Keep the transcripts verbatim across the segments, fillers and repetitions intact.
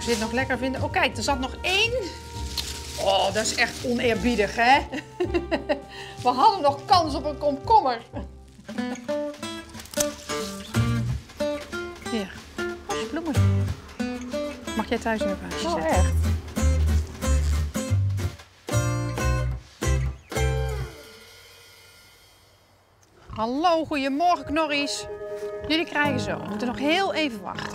ze dit nog lekker vinden. Oh kijk, er zat nog één. Oh, dat is echt oneerbiedig, hè? We hadden nog kans op een komkommer. Hier, bosje bloemen. Mag jij thuis in een vaasje Oh, zetten? echt? Hallo, goedemorgen knorries. Jullie krijgen zo. We moeten nog heel even wachten.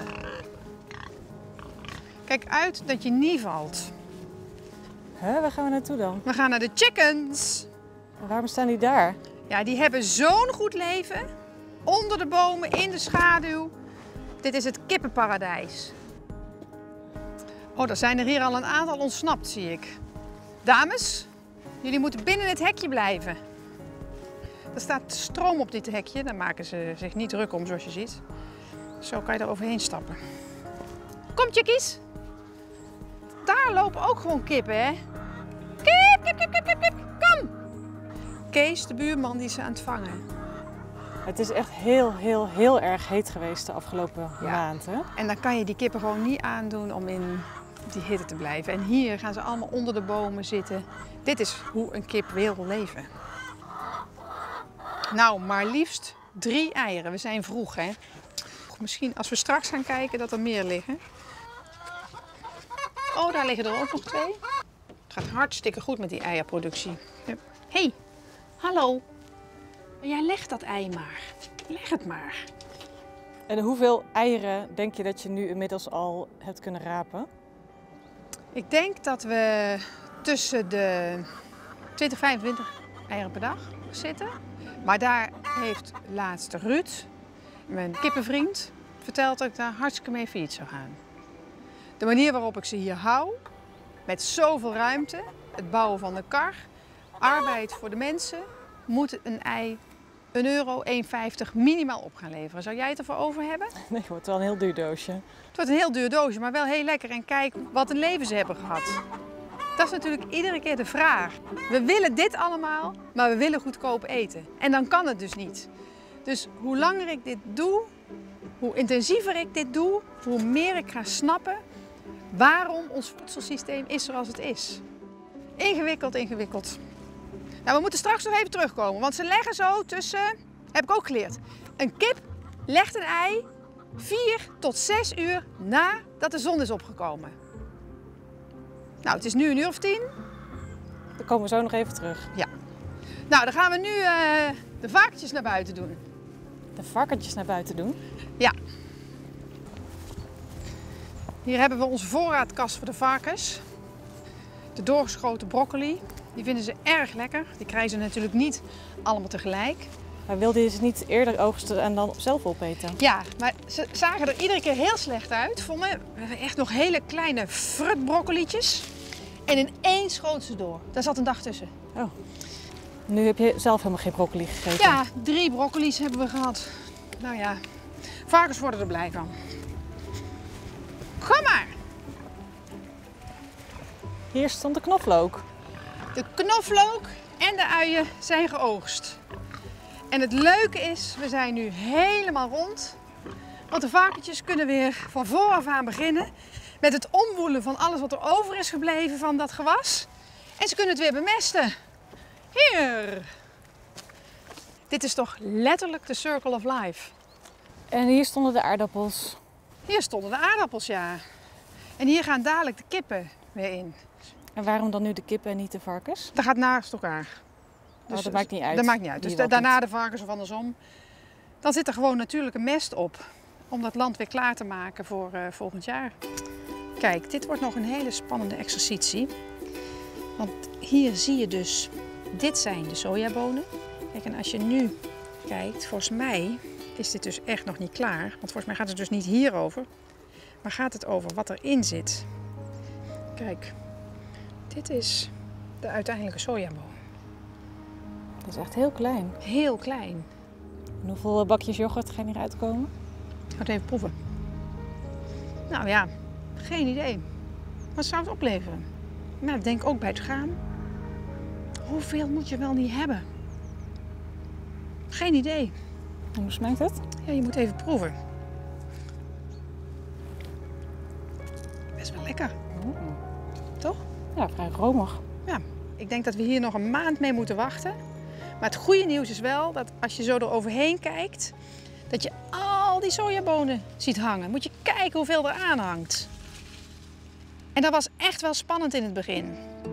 Kijk uit dat je niet valt. Huh, waar gaan we naartoe dan? We gaan naar de chickens. En waarom staan die daar? Ja, die hebben zo'n goed leven. Onder de bomen, in de schaduw. Dit is het kippenparadijs. Oh, er zijn er hier al een aantal ontsnapt, zie ik. Dames, jullie moeten binnen het hekje blijven. Er staat stroom op dit hekje, daar maken ze zich niet druk om, zoals je ziet. Zo kan je er overheen stappen. Kom, chickies. Daar lopen ook gewoon kippen, hè? Kip, kip, kip, kip, kip, kip. Kom. Kees, de buurman, die is aan het vangen. Het is echt heel, heel, heel erg heet geweest de afgelopen Ja. maand, hè? En dan kan je die kippen gewoon niet aandoen om in die hitte te blijven. En hier gaan ze allemaal onder de bomen zitten. Dit is hoe een kip wil leven. Nou, maar liefst drie eieren. We zijn vroeg, hè? Misschien als we straks gaan kijken dat er meer liggen. Oh, daar liggen er ook nog twee. Het gaat hartstikke goed met die eierproductie. Hé, hey, hallo. Jij legt dat ei maar. Leg het maar. En hoeveel eieren denk je dat je nu inmiddels al hebt kunnen rapen? Ik denk dat we tussen de twintig, vijfentwintig eieren per dag zitten. Maar daar heeft laatst Ruud, mijn kippenvriend, verteld dat ik daar hartstikke mee failliet zou gaan. De manier waarop ik ze hier hou, met zoveel ruimte, het bouwen van de kar, arbeid voor de mensen, moet een ei een euro, één vijftig minimaal op gaan leveren. Zou jij het ervoor over hebben? Nee, het wordt wel een heel duur doosje. Het wordt een heel duur doosje, maar wel heel lekker. En kijk wat een leven ze hebben gehad. Dat is natuurlijk iedere keer de vraag. We willen dit allemaal, maar we willen goedkoop eten. En dan kan het dus niet. Dus hoe langer ik dit doe, hoe intensiever ik dit doe, hoe meer ik ga snappen waarom ons voedselsysteem is zoals het is. Ingewikkeld, ingewikkeld. Nou, we moeten straks nog even terugkomen, want ze leggen zo tussen, heb ik ook geleerd, een kip legt een ei vier tot zes uur nadat de zon is opgekomen. Nou, het is nu een uur of tien. Dan komen we zo nog even terug. Ja. Nou, dan gaan we nu uh, de varkentjes naar buiten doen. De varkentjes naar buiten doen. Ja. Hier hebben we onze voorraadkast voor de varkens. De doorgeschoten broccoli. Die vinden ze erg lekker. Die krijgen ze natuurlijk niet allemaal tegelijk. Maar wilde je ze niet eerder oogsten en dan zelf opeten? Ja, maar ze zagen er iedere keer heel slecht uit. Vonden we hebben echt nog hele kleine frutbroccolietjes. En in één schoot ze door. Daar zat een dag tussen. Oh. Nu heb je zelf helemaal geen broccoli gegeten. Ja, drie broccoli's hebben we gehad. Nou ja, varkens worden er blij van. Kom maar! Hier stond de knoflook. De knoflook en de uien zijn geoogst. En het leuke is, we zijn nu helemaal rond. Want de varkentjes kunnen weer van vooraf aan beginnen met het omwoelen van alles wat er over is gebleven van dat gewas. En ze kunnen het weer bemesten. Hier! Dit is toch letterlijk de circle of life. En hier stonden de aardappels. Hier stonden de aardappels, ja. En hier gaan dadelijk de kippen weer in. En waarom dan nu de kippen en niet de varkens? Dat gaat naast elkaar. Dus dat maakt niet uit. Dat maakt niet uit. Dus Wie da wat daarna doet. de varkens of andersom. Dan zit er gewoon natuurlijke mest op. Om dat land weer klaar te maken voor uh, volgend jaar. Kijk, dit wordt nog een hele spannende exercitie. Want hier zie je dus, dit zijn de sojabonen. Kijk, en als je nu kijkt, volgens mij is dit dus echt nog niet klaar. Want volgens mij gaat het dus niet hierover. Maar gaat het over wat erin zit. Kijk, dit is de uiteindelijke sojaboon. Dat is echt heel klein. Heel klein. En hoeveel bakjes yoghurt gaan hieruit komen? Ik ga het even proeven. Nou ja, geen idee. Wat zou het opleveren? Nou, denk ook bij het gaan. Hoeveel moet je wel niet hebben? Geen idee. En hoe smaakt het? Ja, je moet even proeven. Best wel lekker. Mm. Toch? Ja, vrij romig. Ja, ik denk dat we hier nog een maand mee moeten wachten. Maar het goede nieuws is wel dat als je zo eroverheen kijkt, dat je al die sojabonen ziet hangen. Moet je kijken hoeveel er aan hangt. En dat was echt wel spannend in het begin.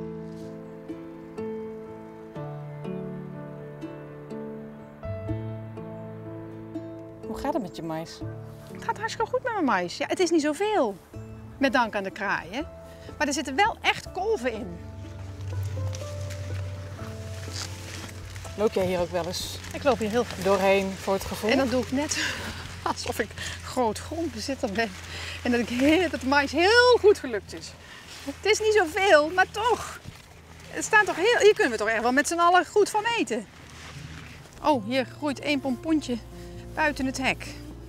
Hoe gaat het met je mais? Het gaat hartstikke goed met mijn mais. Ja, het is niet zoveel, met dank aan de kraaien. Maar er zitten wel echt kolven in. Loop jij hier ook wel eens Ik loop hier heel veel. doorheen voor het gevoel? En dan doe ik net alsof ik groot grondbezitter ben. En dat, ik heel, dat de mais heel goed gelukt is. Het is niet zoveel, maar toch. Het staat toch heel, hier kunnen we toch echt wel met z'n allen goed van eten. Oh, hier groeit één pompoentje buiten het hek.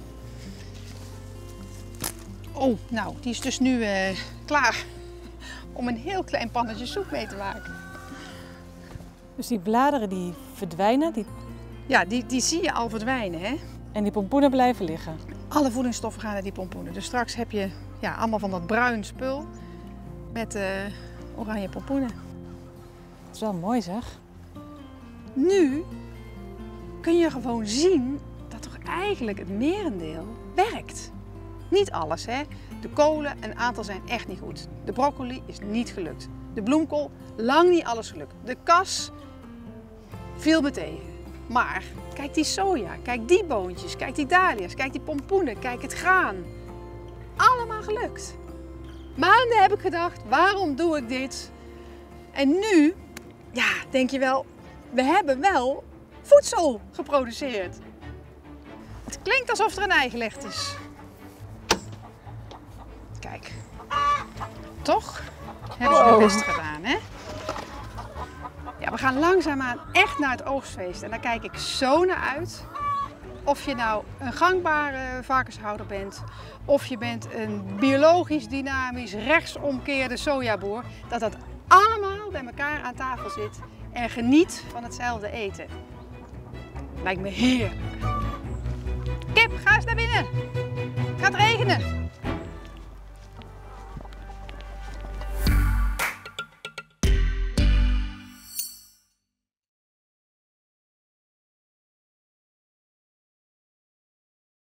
Oh, nou, die is dus nu uh, klaar om een heel klein pannetje soep mee te maken. Dus die bladeren die verdwijnen die... Ja, die, die zie je al verdwijnen, hè? en die pompoenen blijven liggen. Alle voedingsstoffen gaan naar die pompoenen. Dus straks heb je ja, allemaal van dat bruin spul met uh, oranje pompoenen. Dat is wel mooi zeg. Nu kun je gewoon zien dat toch eigenlijk het merendeel werkt. Niet alles, hè. De kolen, een aantal zijn echt niet goed. De broccoli is niet gelukt. De bloemkool, lang niet alles gelukt. De kas viel me tegen. Maar kijk die soja, kijk die boontjes, kijk die dahlia's, kijk die pompoenen, kijk het graan. Allemaal gelukt. Maanden heb ik gedacht, waarom doe ik dit? En nu, ja, denk je wel, we hebben wel voedsel geproduceerd. Het klinkt alsof er een ei gelegd is. Kijk, toch hebben ze hun best gedaan, hè? Ja, we gaan langzaamaan echt naar het oogstfeest en daar kijk ik zo naar uit. Of je nou een gangbare varkenshouder bent, of je bent een biologisch dynamisch rechtsomkeerde sojaboer, dat dat allemaal bij elkaar aan tafel zit en geniet van hetzelfde eten. Lijkt me heerlijk. Kip, ga eens naar binnen. Het gaat regenen.